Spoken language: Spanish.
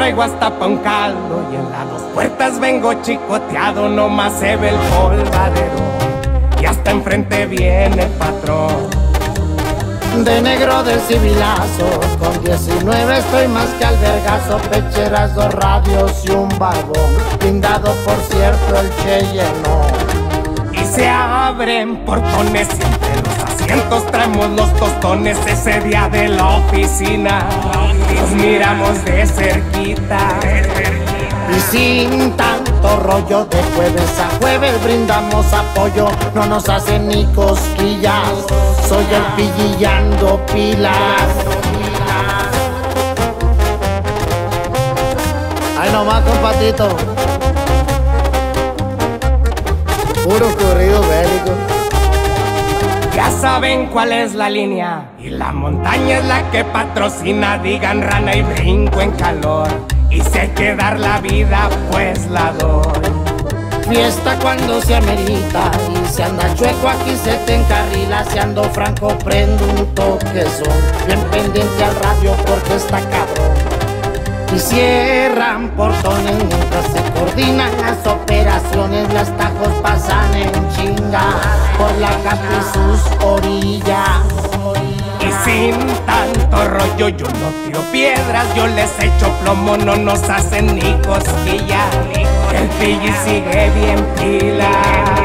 traigo hasta pa' un caldo y en las dos puertas vengo chicoteado, nomás se ve el polvadero y hasta enfrente viene el patrón. De negro de civilazo, con 19 estoy más que al vergazo. Pecheras, 2 radios y un barbón, blindado por cierto el Che llenó. Y se abren portones y entre los asientos traemos los tostones. Ese día de la oficina nos miramos de cerquita. Y sin tanto rollo, de jueves a jueves brindamos apoyo. No nos hacen ni cosquillas, soy el pillillando pilas. Ay, nomás, compatito. Puro corrido bélico. Ya saben cuál es la línea y la montaña es la que patrocina. Digan rana y brinco en calor, y si hay que dar la vida, pues la doy. Fiesta cuando se amerita, y si anda chueco aquí se te encarrila. Si ando franco prendo un toquezón, bien pendiente al radio porque está cabrón. Y cierran portones mientras se coordinan las operaciones. Las tajos pasan en chinga por la capa y sus orillas. Y sin tanto rollo yo no tiro piedras, yo les echo plomo, no nos hacen ni cosquilla. El pilli sigue bien pila.